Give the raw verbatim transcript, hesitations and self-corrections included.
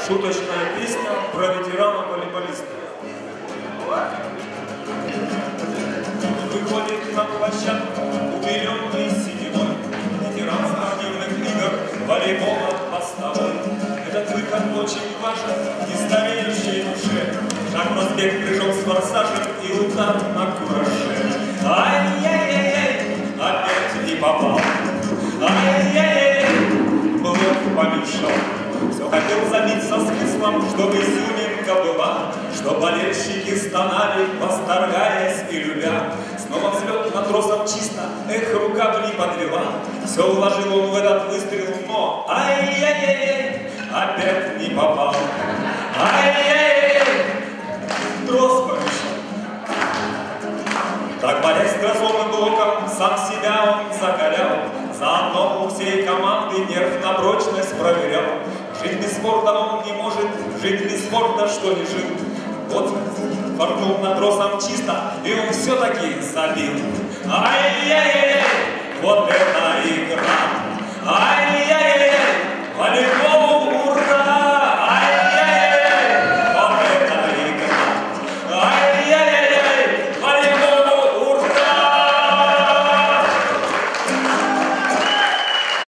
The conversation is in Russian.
Шуточная песня про ветерана-волейболиста. Выходит на площадку убеленный синевой ветеран спортивных игр, волейбола постовой. Этот выход очень важен не стареющей душе. Шаг, разбег, прыжок с форсажем и удар на кураже. Ай-яй-яй-яй, опять не попал. Ай-яй-яй-яй, блок помешал. Все хотел забиться смыслом, чтобы изюминка была, что болельщики стонали, восторгаясь и любя. Снова взлет матросов чисто, эх, рука бы не подвела. Все вложил он в этот выстрел, но ай-яй-яй-яй, опять не попал. Ай-яй-яй-яй, трос помешал. Так, борясь с грозовым блоком, сам себя он закалял. Заодно у всей команды нерв на прочность проверял. Жить без спорта он не может, жить без спорта, что не жил. Вот форнул над тросом чисто, и он все-таки забил. Ай-яй-яй-яй, вот это игра! Ай-яй-яй!